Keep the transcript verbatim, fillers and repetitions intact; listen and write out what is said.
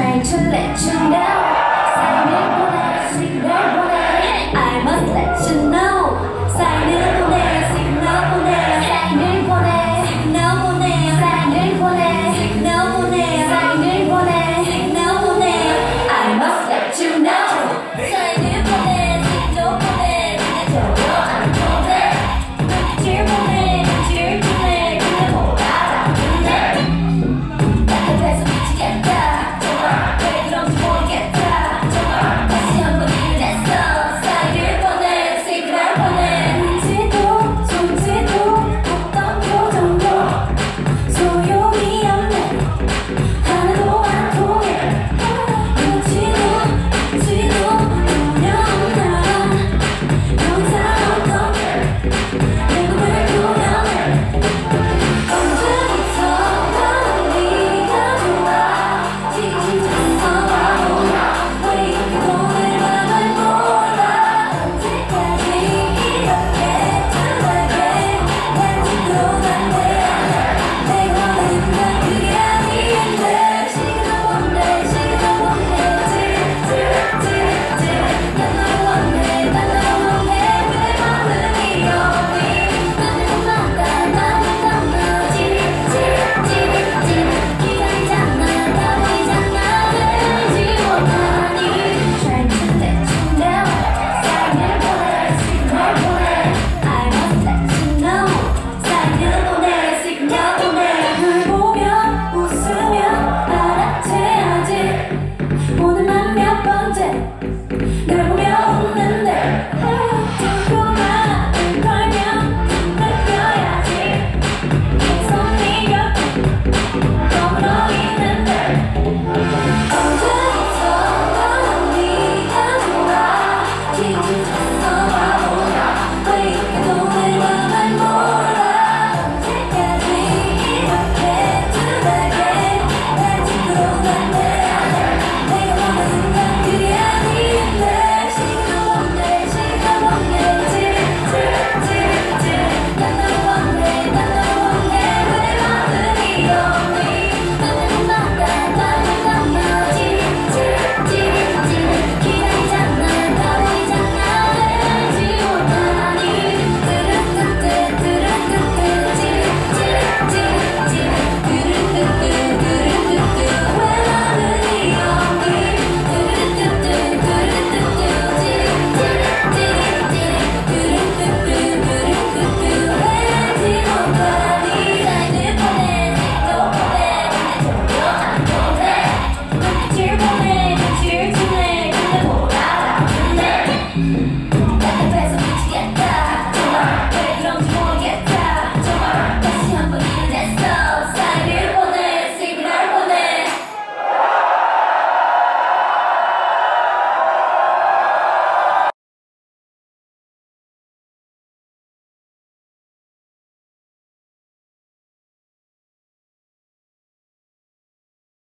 Trying to let you know 사인을 보내 시그널 보내 I must let you know 사인을 보내 시그널 보내 사인을 보내 시그널 보내 사인을 보내 시그널 보내 사인을 보내 시그널 보내 I must let you know 사인을 보내 시그널 보내 그냥 저려 안 보내 눈빛을 보내 눈빛을 보내 근데 못 알아듣네 답답해서 미치겠다 정말 왜 그런지 모르겠다 정말 다시 한번 일을 했어 사인을 보내 시그널 보내 눈치도 손짓도 어떤 표정도 소용이 없네 하나도 안 통해 눈치도 눈치도 운영난 영상 어떻게 내 꿈을 꾸며내 언제부터 네가 좋아 지쳐서 바보 왜 이렇게 오늘 맘을 몰라 언제까지 이렇게 둔하게 날지도 난데 내가 원하는 건 그게 아닌데 시간을 원해 시간을 원해 찌릿찌릿찌릿 난 널 원해 난 널 원해 왜 마음이 여니 나는 맞다 나는 너무 찌릿찌릿찌릿찌릿 기다리잖아 다 보이잖아 왠지 원하니 Trying to let you know 사인을 보내 시그널 보내 I must let you know 사인을 보내 시그널 보내 널 보며 웃으며 알아채야지 오늘만 몇 번째 널 보며 웃는데 자꾸 말을 걸면 느껴야지 계속 네 곁에 머물러 있는데 언제